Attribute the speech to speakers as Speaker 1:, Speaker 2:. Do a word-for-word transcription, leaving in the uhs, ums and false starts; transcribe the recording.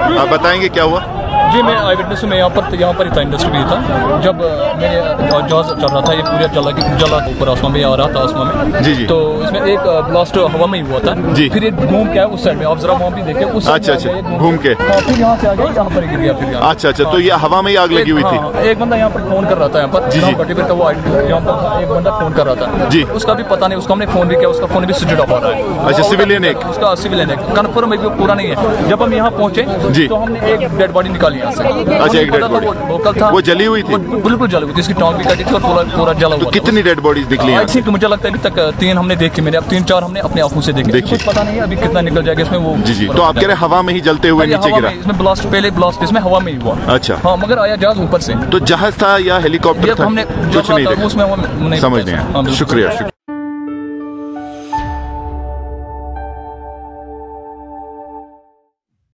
Speaker 1: आप बताएंगे क्या हुआ?
Speaker 2: जी मैं आई विटनेस में यहाँ पर यहाँ पर ही था, इंडस्ट्री में था। जब मेरे जहाज चल रहा था, ये पूरा जला जला ऊपर आसमान में आ रहा था आसमान में।
Speaker 1: जी जी।
Speaker 2: तो इसमें एक ब्लास्ट हवा में ही हुआ था
Speaker 1: जी।
Speaker 2: फिर एक घूम के आया उस साइड में, आप जरा वहाँ भी देखे उस
Speaker 1: अच्छा अच्छा, घूम के
Speaker 2: फिर यहाँ से आ गया, यहाँ पर गिर गया फिर।
Speaker 1: अच्छा अच्छा, तो ये हवा में ही आग लगी हुई थी?
Speaker 2: एक बंदा यहाँ पर फोन कर रहा था, यहाँ पर
Speaker 1: जी जी,
Speaker 2: भट्टी का वो यहाँ पर एक बंदा फोन कर रहा था
Speaker 1: जी,
Speaker 2: उसका भी पता नहीं, उसका हमने फोन भी किया, उसका फोन भी स्विच ऑफ आ रहा है।
Speaker 1: अच्छा, सिविलियन एक
Speaker 2: उसका सिविलियन एक कन्फर्म है, पूरा नहीं है। जब हम यहाँ पहुंचे जी तो हमने एक डेड बॉडी निकाली यहाँ से।
Speaker 1: अच्छा, एक डेड बॉडी
Speaker 2: लोकल था,
Speaker 1: वो जली हुई थी?
Speaker 2: बिल्कुल जली हुई थी, इसकी टांग भी कटी थी और पूरा पूरा जला हुआ।
Speaker 1: तो कितनी डेड बॉडीज निकली हैं?
Speaker 2: आई थिंक मुझे लगता है अभी तक तीन हमने देखी, मैंने अब तीन चार हमने अपने आंखों से देखी, कुछ पता नहीं है अभी कितना निकल जाएगा इसमें वो।
Speaker 1: जी जी, तो आप कह रहे हवा में ही जलते हुए नीचे गिरा?
Speaker 2: इसमें ब्लास्ट, पहले ब्लास्ट इसमें हवा में ही हुआ।
Speaker 1: अच्छा
Speaker 2: हाँ, मगर आया जहाज ऊपर से।
Speaker 1: तो जहाज था या हेलीकॉप्टर था?
Speaker 2: हमने
Speaker 1: कुछ नहीं देखा,
Speaker 2: उसमें
Speaker 1: समझ नहीं आया। शुक्रिया शुक्रिया।